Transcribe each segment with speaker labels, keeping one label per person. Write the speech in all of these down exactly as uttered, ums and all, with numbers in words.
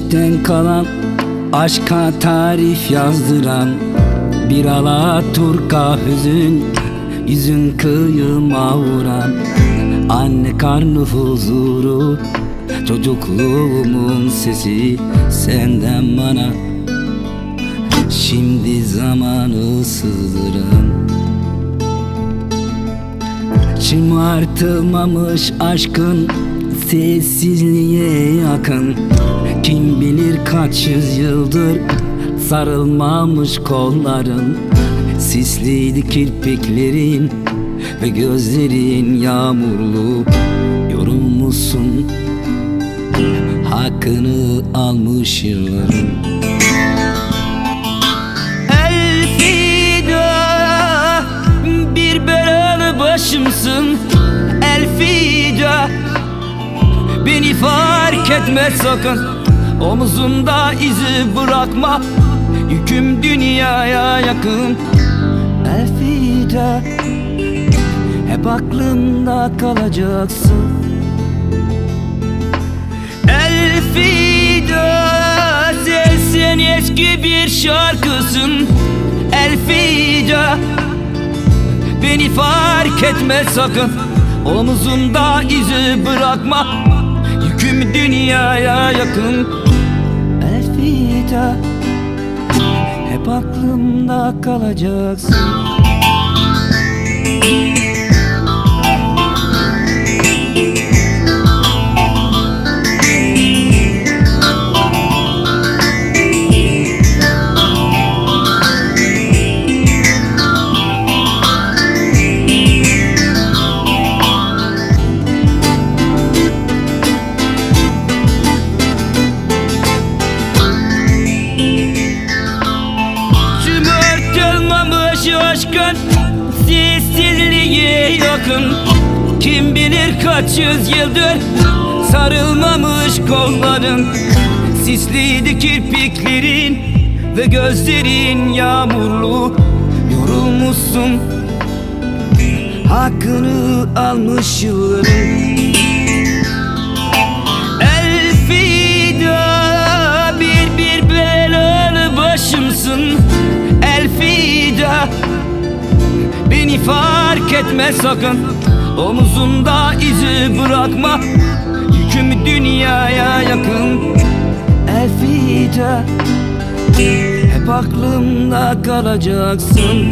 Speaker 1: Geçmişten kalan aşka tarif yazdıran bir alaturka hüzün, yüzün kıyıma vuran anne karnı huzuru, çocukluğumun sesi senden bana. Şimdi zamanı sızdıran, şımartılmamış aşkın sessizliğe yakın. Kim bilir kaç yüzyıldır sarılmamış kolların, sisliydi kirpiklerin ve gözlerin yağmurlu. Yorulmuşsun, hakkını almış yılların. Elfida, bir belalı başımsın. Elfida, beni fark etme sakın. Omuzumda izi bırakma, yüküm dünyaya yakın. Elfida, hep aklımda kalacaksın. Elfida, sen, sen eski bir şarkısın. Elfida, beni fark etme sakın. Omuzumda izi bırakma, yüküm dünyaya yakın. Elfida, hep aklımda kalacaksın. Aşkın sessizliğe yakın. Kim bilir kaç yüzyıldır sarılmamış kolların, sisliydi kirpiklerin ve gözlerin yağmurlu. Yorulmuşsun, hakkını almış yılların. Elfida, bir bir belalı başımsın. Elfida, beni fark etme sakın. Omuzumda izi bırakma, yüküm dünyaya yakın. Elfida, hep aklımda kalacaksın.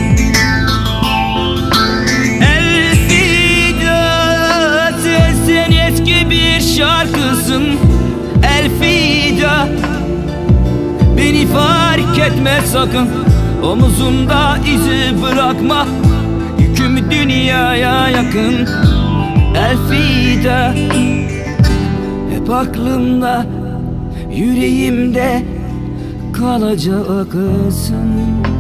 Speaker 1: Elfida, sen, sen eski bir şarkısın. Elfida, beni fark etme sakın. Omuzumda izi bırakma, yüküm dünyaya yakın. Elfida, hep aklımda, yüreğimde kalacaksın.